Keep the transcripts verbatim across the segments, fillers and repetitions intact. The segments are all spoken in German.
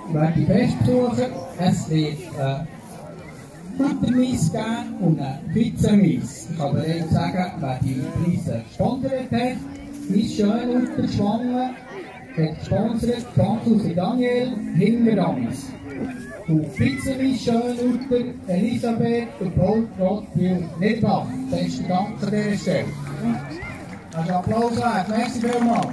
werte Festbesucher, es wird eine Futtermiss geben und eine Vizemiss. Ich kann bereits sagen, wer die Preise gesponsert hat. Miss Schönutter Schwangen hat gesponsert Franzose Daniel Hingeramis. Und Vizemiss Schönutter Elisabeth und Paul Rothbühl Niederbach. Besten Dank an dieser Stelle. Das ist Applaus wert. Merci vielmals.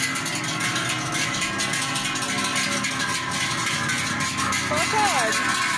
Oh, God.